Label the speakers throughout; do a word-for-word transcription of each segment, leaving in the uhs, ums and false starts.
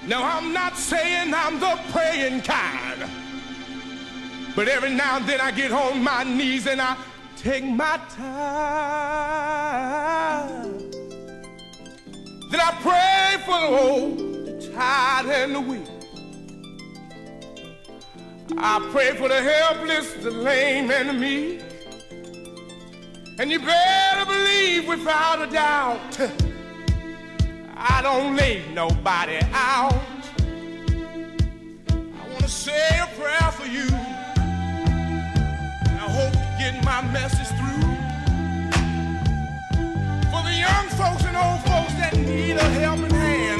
Speaker 1: Now, I'm not saying I'm the praying kind, but every now and then I get on my knees and I take my time. Then I pray for the old, the tired, and the weak. I pray for the helpless, the lame, and the meek. And you better believe without a doubt, I don't lay nobody out. I want to say a prayer for you, and I hope you get my message through. For the young folks and old folks that need a helping hand.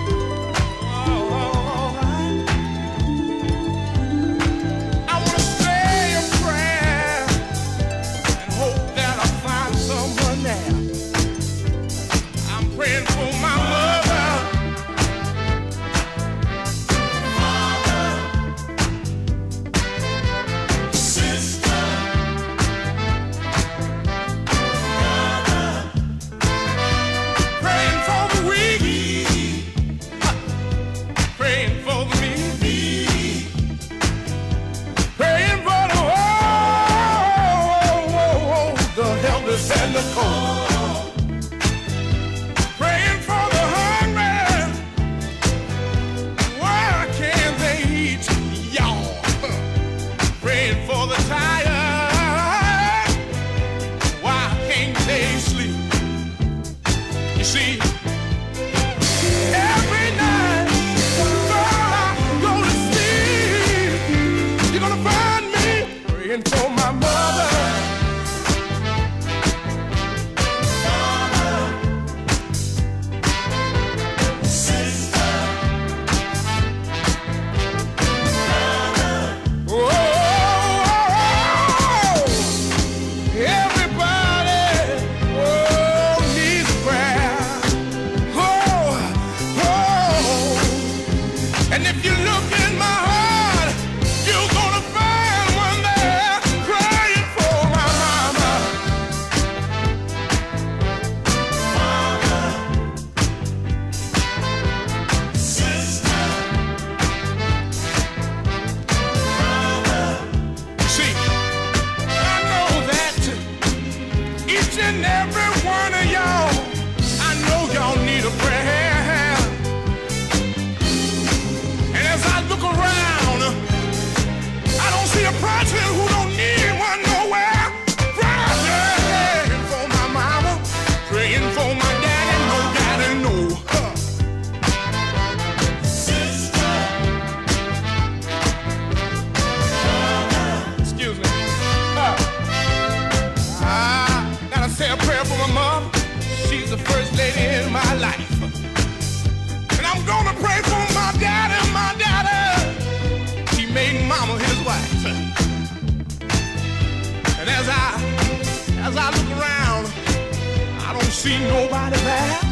Speaker 1: Praying for my mother, father, sister, brother. Praying for the weak, praying for me, praying for the old, the helpless and the cold. For my mother, father, sister, brother. Oh, everybody, oh, needs prayer. Oh, oh, and if you look in my heart, you're gonna find one there. And every one of y'all, I know y'all need a prayer. And as I look around, I don't see a person who don't need one nowhere. Praying for my mama, praying for my daddy, no daddy, no. Huh. Sister, brother. Excuse me. Huh. Ah. I say a prayer for my mom. She's the first lady in my life. And I'm gonna pray for my daddy, my daddy. He made mama his wife. And as I as I look around, I don't see nobody there.